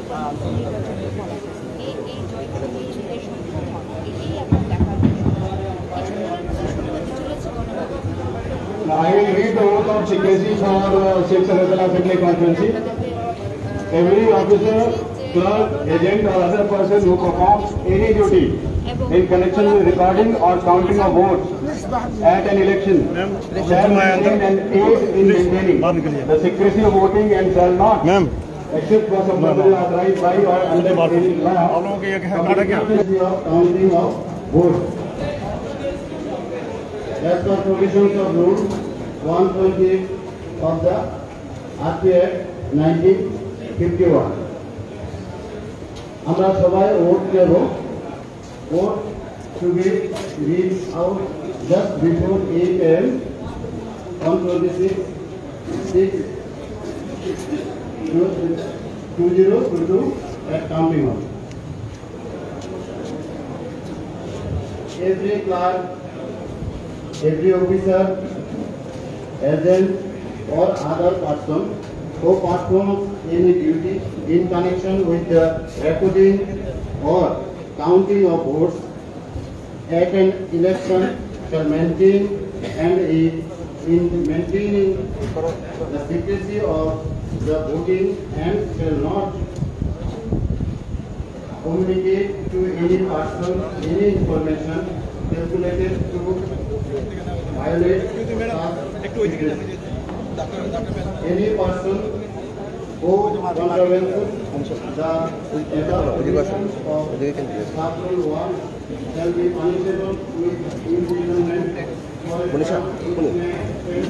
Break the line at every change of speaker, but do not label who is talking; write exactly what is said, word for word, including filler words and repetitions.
I will read the oath of secrecy for uh, Sikh Sarasala Assembly Conference. Every officer, clerk, agent or other person who performs any duty in connection with recording or counting of votes at an election shall maintain and aid in maintaining the secrecy of voting and shall not, except for some purposes authorized by or under any law, secrecy of counting of votes. As per provisions of Rule one twenty of the R P Act nineteen fifty-one. আমরা সবাই vote Dev. Vote to be read out just before eight A M on twenty-six six two zero two two at counting hall. Every clerk, every officer, agent or other person who performs any duty in connection with the recording or counting of votes at an election shall maintain and in maintaining the secrecy of the voting and shall not communicate to any person any information calculated to violate any person who contravenes the provisions of Article one shall be punishable with imprisonment for a term